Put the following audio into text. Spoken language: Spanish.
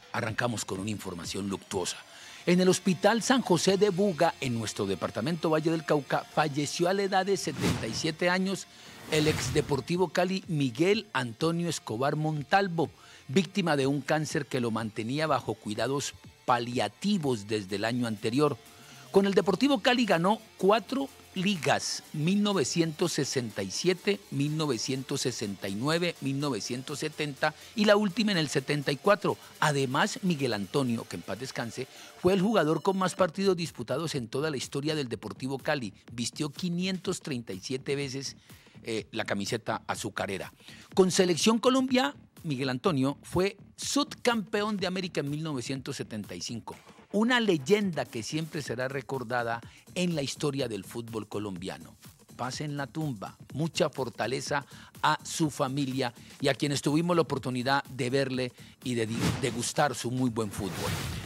Arrancamos con una información luctuosa. En el Hospital San José de Buga, en nuestro departamento Valle del Cauca, falleció a la edad de 77 años el ex Deportivo Cali Miguel Antonio Escobar Montalvo, víctima de un cáncer que lo mantenía bajo cuidados paliativos desde el año anterior. Con el Deportivo Cali ganó 4 ligas, 1967, 1969, 1970 y la última en el 74. Además, Miguel Antonio, que en paz descanse, fue el jugador con más partidos disputados en toda la historia del Deportivo Cali. Vistió 537 veces la camiseta azucarera. Con Selección Colombia, Miguel Antonio fue subcampeón de América en 1975. Una leyenda que siempre será recordada en la historia del fútbol colombiano. Paz en la tumba, mucha fortaleza a su familia y a quienes tuvimos la oportunidad de verle y de degustar su muy buen fútbol.